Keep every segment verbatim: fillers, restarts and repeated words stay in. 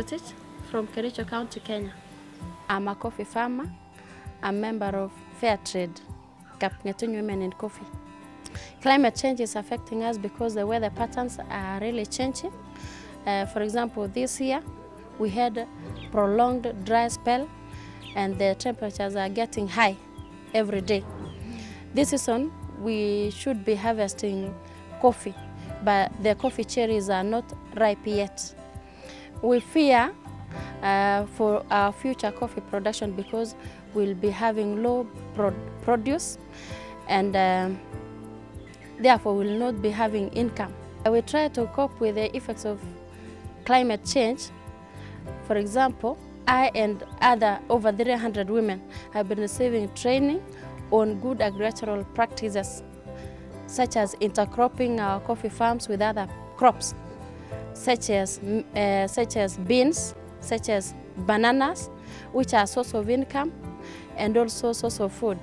Rotich from Kericho County, Kenya. I'm a coffee farmer. I'm a member of Fair Trade, Kapngetun Women in Coffee. Climate change is affecting us because the weather patterns are really changing. Uh, for example, this year we had prolonged dry spell and the temperatures are getting high every day. This season we should be harvesting coffee, but the coffee cherries are not ripe yet. We fear uh, for our future coffee production because we'll be having low pro produce and uh, therefore will not be having income. We try to cope with the effects of climate change. For example, I and other over three hundred women have been receiving training on good agricultural practices, such as intercropping our coffee farms with other crops, such as, uh, such as beans, such as bananas, which are a source of income and also source of food.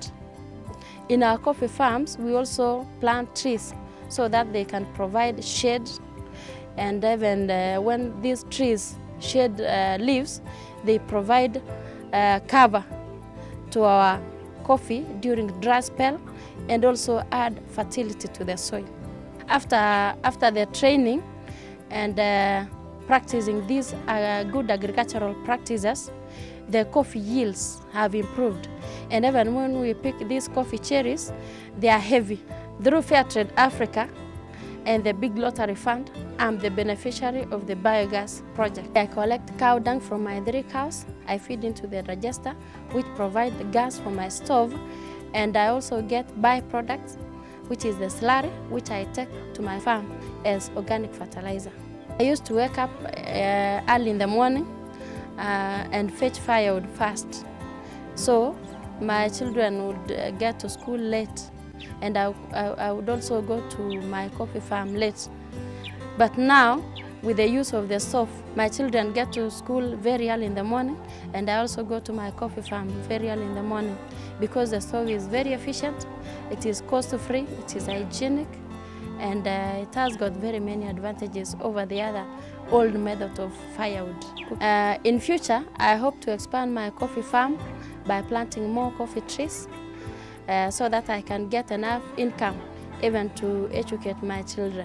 In our coffee farms, we also plant trees so that they can provide shade, and even uh, when these trees shed uh, leaves, they provide uh, cover to our coffee during dry spell and also add fertility to the soil. After, after the training and uh, practicing these uh, good agricultural practices, the coffee yields have improved. And even when we pick these coffee cherries, they are heavy. Through Fair Trade Africa and the Big Lottery Fund, I'm the beneficiary of the biogas project. I collect cow dung from my three cows. I feed into the digester, which provide the gas for my stove. And I also get byproducts, which is the slurry, which I take to my farm as organic fertilizer. I used to wake up uh, early in the morning uh, and fetch firewood fast. So my children would uh, get to school late, and I, I, I would also go to my coffee farm late. But now, with the use of the stove, my children get to school very early in the morning, and I also go to my coffee farm very early in the morning because the stove is very efficient, it is cost-free, it is hygienic, and uh, it has got very many advantages over the other old method of firewood. Uh, in future, I hope to expand my coffee farm by planting more coffee trees uh, so that I can get enough income even to educate my children.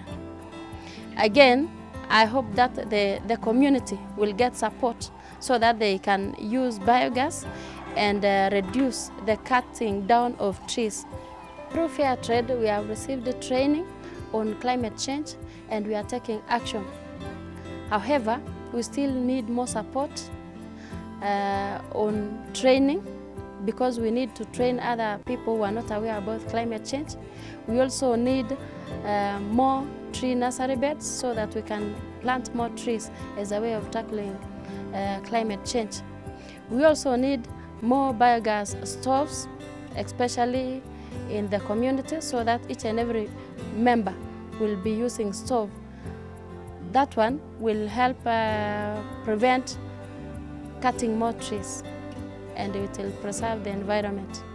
Again, I hope that the, the community will get support so that they can use biogas and uh, reduce the cutting down of trees. Through Fair Trade, we have received the training on climate change and we are taking action. However, we still need more support uh, on training because we need to train other people who are not aware about climate change. We also need uh, more tree nursery beds so that we can plant more trees as a way of tackling uh, climate change. We also need more biogas stoves, especially in the community, so that each and every member will be using stove. That one will help uh, prevent cutting more trees, and it will preserve the environment.